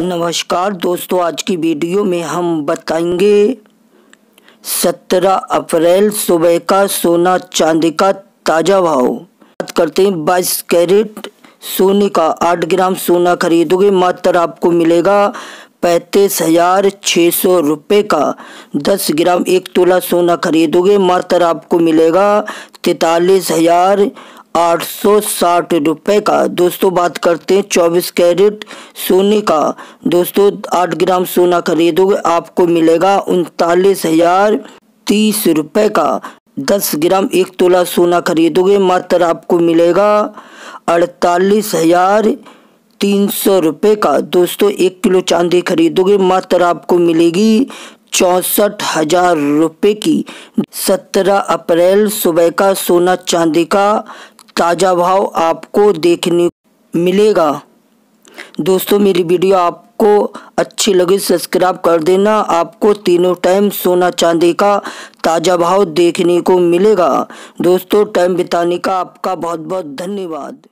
नमस्कार दोस्तों, आज की वीडियो में हम बताएंगे 17 अप्रैल सुबह का सोना चांदी का ताज़ा भाव। बात करते हैं 22 कैरेट सोने का। 8 ग्राम सोना खरीदोगे मात्र आपको मिलेगा 35,600 रुपये का। 10 ग्राम 1 तोला सोना खरीदोगे मात्र आपको मिलेगा 43,860 रुपये का। दोस्तों बात करते हैं 24 कैरेट सोने का। दोस्तों 8 ग्राम सोना खरीदोगे आपको मिलेगा 39,030 रुपये का। 10 ग्राम 1 तोला सोना खरीदोगे मात्र आपको मिलेगा 48,300 रुपये का। दोस्तों 1 किलो चांदी खरीदोगे मात्र आपको मिलेगी 64,000 रुपये की। 17 अप्रैल सुबह का सोना चांदी का ताज़ा भाव आपको देखने मिलेगा। दोस्तों मेरी वीडियो आपको अच्छी लगे सब्सक्राइब कर देना। आपको तीनों टाइम सोना चांदी का ताज़ा भाव देखने को मिलेगा। दोस्तों टाइम बिताने का आपका बहुत बहुत धन्यवाद।